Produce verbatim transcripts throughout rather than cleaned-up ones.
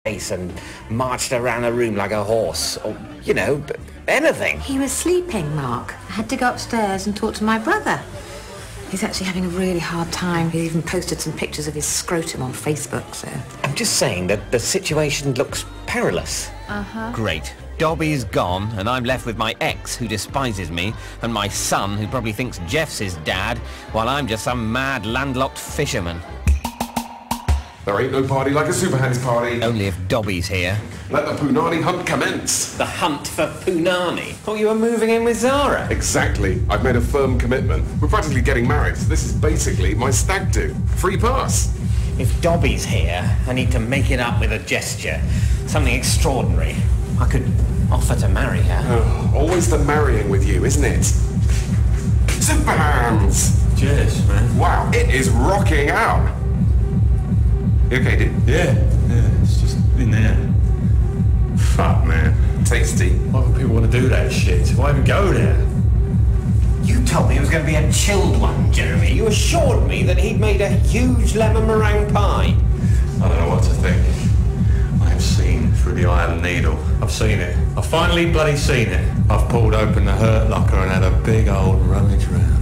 face and marched around a room like a horse, or, you know, anything. He was sleeping, Mark. I had to go upstairs and talk to my brother. He's actually having a really hard time. He even posted some pictures of his scrotum on Facebook, so... I'm just saying that the situation looks perilous. Uh-huh. Great. Dobby's gone, and I'm left with my ex, who despises me, and my son, who probably thinks Jeff's his dad, while I'm just some mad landlocked fisherman. There ain't no party like a Superhands party. Only if Dobby's here. Let the Punani hunt commence. The hunt for Punani? Oh, you were moving in with Zara? Exactly. I've made a firm commitment. We're practically getting married, so this is basically my stag do. Free pass. If Dobby's here, I need to make it up with a gesture. Something extraordinary. I could offer to marry her. Oh, always the marrying with you, isn't it? Superhands! Cheers, man. Wow, it is rocking out. You okay, dude? Yeah, yeah, it's just in there. Fuck, man. Tasty. Why would people want to do that shit? Why even go there? You told me it was going to be a chilled one, Jeremy. You assured me that he'd made a huge lemon meringue pie. I don't know what to think. I have seen through the eye of the needle. I've seen it. I've finally bloody seen it. I've pulled open the hurt locker and had a big old rummage round.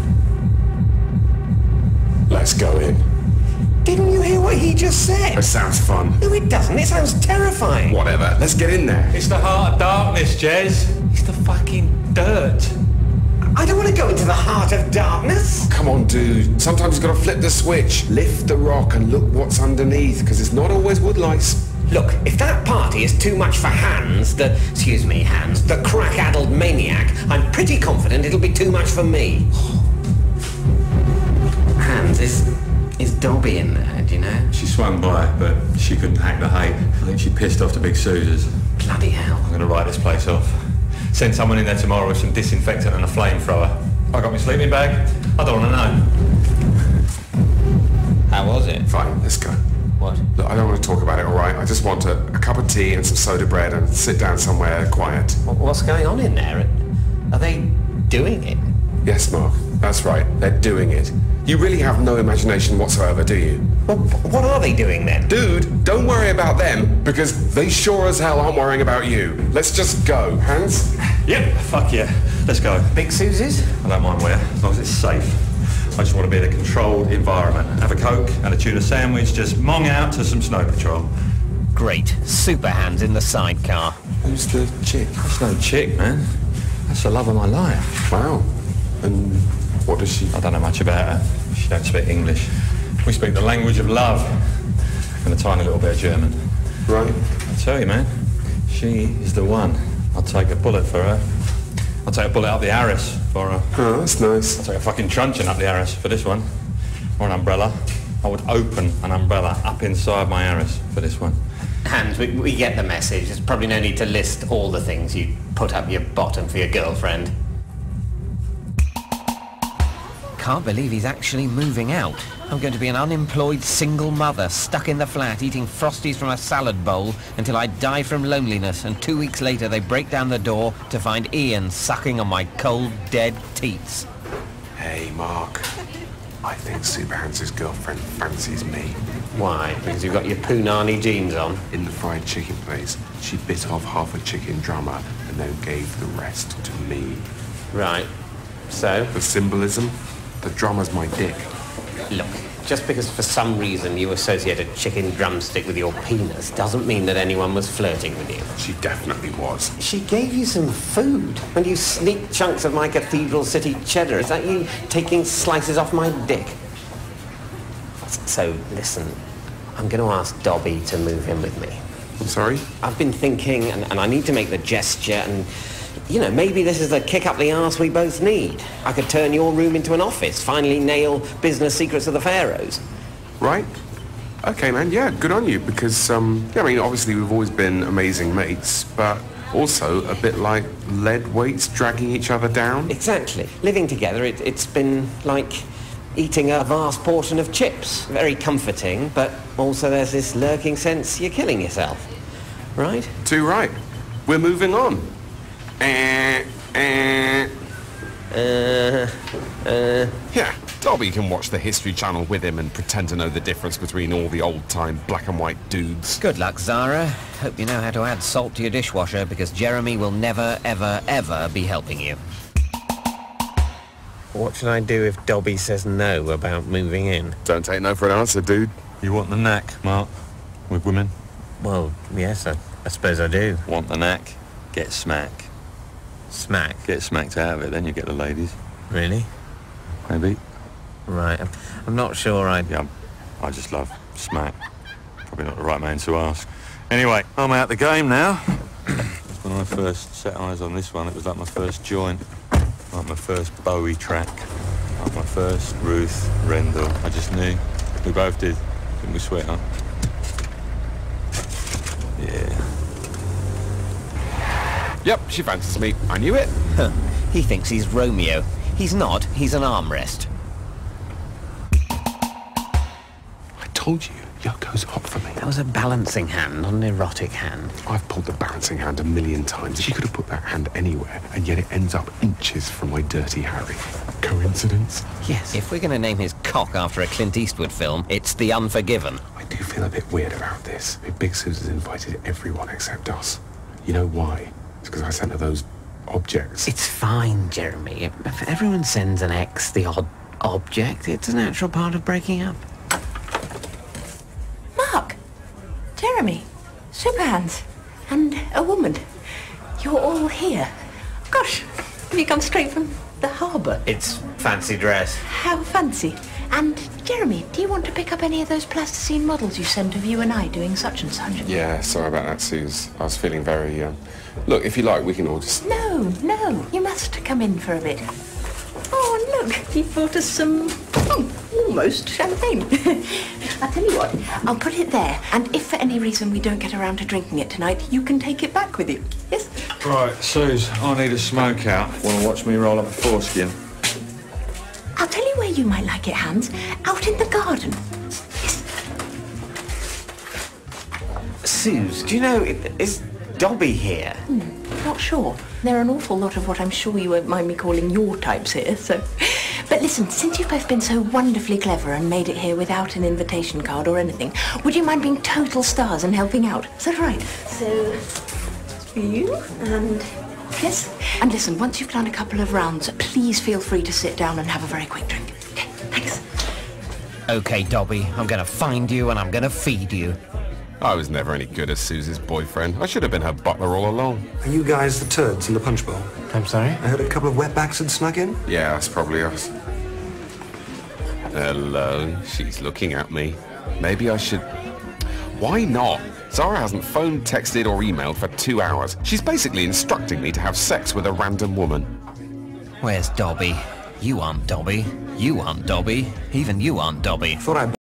Let's go in. Didn't you hear what he just said? That sounds fun. No, it doesn't. It sounds terrifying. Whatever. Let's get in there. It's the heart of darkness, Jez. It's the fucking dirt. I don't want to go into the heart of darkness. Come on, dude. Sometimes you've got to flip the switch. Lift the rock and look what's underneath, because it's not always woodlice. Look, if that party is too much for Hans, the... Excuse me, Hans, the crack-addled maniac, I'm pretty confident it'll be too much for me. Hans, is... is Dobby in there, do you know? She swung by, but she couldn't hack the hate. I think she pissed off the big Susas. Bloody hell. I'm going to write this place off. Send someone in there tomorrow with some disinfectant and a flamethrower. I got my sleeping bag. I don't want to know. How was it? Fine, let's go. What? Look, I don't want to talk about it, all right? I just want a, a cup of tea and some soda bread and sit down somewhere quiet. What's going on in there? Are they doing it? Yes, Mark. That's right. They're doing it. You really have no imagination whatsoever, do you? Well, what are they doing then? Dude, don't worry about them, because they sure as hell aren't worrying about you. Let's just go. Hans? Yep, fuck yeah. Let's go. Big Susie's? I don't mind where, as long as it's safe. I just want to be in a controlled environment. Have a Coke and a tuna sandwich, just mong out to some snow patrol. Great. Superhands in the sidecar. Who's the chick? That's no chick, man. That's the love of my life. Wow. And what does she... I don't know much about her. She don't speak English. We speak the language of love and a tiny little bit of German. Right. I tell you, man, she is the one. I'll take a bullet for her. I'll take a bullet up the arse for her. Oh, that's nice. I'll take a fucking truncheon up the arse for this one. Or an umbrella. I would open an umbrella up inside my arse for this one. Hans, we, we get the message. There's probably no need to list all the things you put up your bottom for your girlfriend. Can't believe he's actually moving out. I'm going to be an unemployed single mother stuck in the flat eating Frosties from a salad bowl until I die from loneliness, and two weeks later they break down the door to find Ian sucking on my cold, dead teats. Hey, Mark. I think Superhands' girlfriend fancies me. Why? Because you've got your Punani jeans on? In the fried chicken place, she bit off half a chicken drummer and then gave the rest to me. Right. So? The symbolism? The drummer's my dick. Look, just because for some reason you associate a chicken drumstick with your penis doesn't mean that anyone was flirting with you. She definitely was. She gave you some food when you sneaked chunks of my Cathedral City cheddar. Is that you taking slices off my dick? So, listen, I'm going to ask Dobby to move in with me. I'm sorry? I've been thinking, and, and I need to make the gesture, and, you know, maybe this is the kick up the arse we both need. I could turn your room into an office, finally nail business secrets of the pharaohs. Right. Okay, man, yeah, good on you, because, um, yeah, I mean, obviously we've always been amazing mates, but also a bit like lead weights dragging each other down. Exactly. Living together, it, it's been like eating a vast portion of chips. Very comforting, but also there's this lurking sense you're killing yourself. Right? Too right. We're moving on. Eh, eh. Uh, uh... Yeah, Dobby can watch the History Channel with him and pretend to know the difference between all the old-time black and white dudes. Good luck, Zara. Hope you know how to add salt to your dishwasher, because Jeremy will never, ever, ever be helping you. What should I do if Dobby says no about moving in? Don't take no for an answer, dude. You want the knack, Mark? With women? Well, yes, I, I suppose I do. Want the knack? Get smack. Smack? Get smacked out of it, then you get the ladies. Really? Maybe. Right, I'm, I'm not sure I... Yeah, I just love smack. Probably not the right man to ask. Anyway, I'm out the game now. When I first set eyes on this one, it was like my first joint. Like my first Bowie track. Like my first Ruth Rendell. I just knew. We both did. Didn't we, sweetheart? Yeah. Yep, she fancies me. I knew it. Huh. He thinks he's Romeo. He's not. He's an armrest. I told you, Yoko's hot for me. That was a balancing hand, not an erotic hand. I've pulled the balancing hand a million times. She could have put that hand anywhere, and yet it ends up inches from my Dirty Harry. Coincidence? Yes. If we're going to name his cock after a Clint Eastwood film, it's The Unforgiven. I do feel a bit weird about this. Big Susan's invited everyone except us. You know why? It's because I sent her those objects. It's fine, Jeremy. If everyone sends an ex the odd object, it's a natural part of breaking up. Mark, Jeremy, Superhands, and a woman. You're all here. Gosh, have you come straight from the harbour? It's fancy dress. How fancy. And, Jeremy, do you want to pick up any of those plasticine models you sent of you and I doing such and such? Yeah, sorry about that, Suze. I was feeling very, uh... Look, if you like, we can all just... No, no, you must come in for a bit. Oh, look, he brought us some, oh, almost champagne. I'll tell you what, I'll put it there, and if for any reason we don't get around to drinking it tonight, you can take it back with you, yes? Right, Suze, I need a smoke out. Want to watch me roll up a foreskin? I'll tell you where you might like it, Hans. Out in the garden. Yes. Suze, do you know, is Dobby here? Hmm, not sure. There are an awful lot of what I'm sure you won't mind me calling your types here, so... But listen, since you've both been so wonderfully clever and made it here without an invitation card or anything, would you mind being total stars and helping out? Is that right? So, for you, and... Yes? And listen, once you've done a couple of rounds, please feel free to sit down and have a very quick drink. Okay, thanks. Okay, Dobby, I'm going to find you and I'm going to feed you. I was never any good as Suze's boyfriend. I should have been her butler all along. Are you guys the turds in the punch bowl? I'm sorry? I heard a couple of wetbacks had snuck in. Yeah, that's probably us. Hello, she's looking at me. Maybe I should... Why not? Zara hasn't phoned, texted or emailed for two hours. She's basically instructing me to have sex with a random woman. Where's Dobby? You aren't Dobby. You aren't Dobby. Even you aren't Dobby. Thought I